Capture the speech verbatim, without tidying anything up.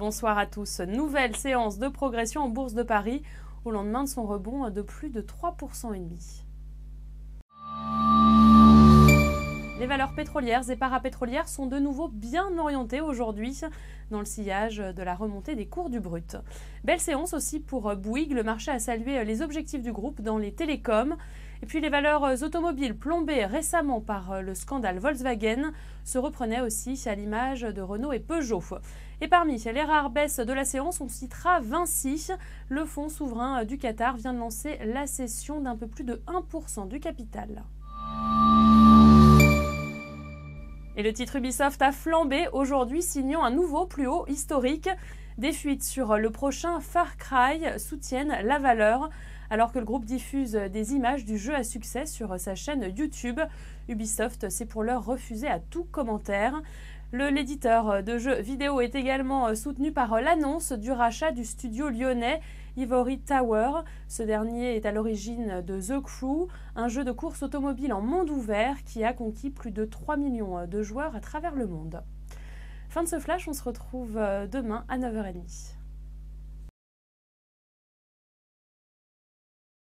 Bonsoir à tous. Nouvelle séance de progression en Bourse de Paris au lendemain de son rebond de plus de trois pour cent et demi. Les valeurs pétrolières et parapétrolières sont de nouveau bien orientées aujourd'hui dans le sillage de la remontée des cours du brut. Belle séance aussi pour Bouygues. Le marché a salué les objectifs du groupe dans les télécoms. Et puis les valeurs automobiles plombées récemment par le scandale Volkswagen se reprenaient aussi à l'image de Renault et Peugeot. Et parmi les rares baisses de la séance, on citera Vinci. Le fonds souverain du Qatar vient de lancer la cession d'un peu plus de un pour cent du capital. Et le titre Ubisoft a flambé aujourd'hui, signant un nouveau plus haut historique. Des fuites sur le prochain Far Cry soutiennent la valeur. Alors que le groupe diffuse des images du jeu à succès sur sa chaîne YouTube, Ubisoft s'est pour l'heure refusé à tout commentaire. L'éditeur de jeux vidéo est également soutenu par l'annonce du rachat du studio lyonnais Ivory Tower. Ce dernier est à l'origine de The Crew, un jeu de course automobile en monde ouvert qui a conquis plus de trois millions de joueurs à travers le monde. Fin de ce flash, on se retrouve demain à neuf heures trente.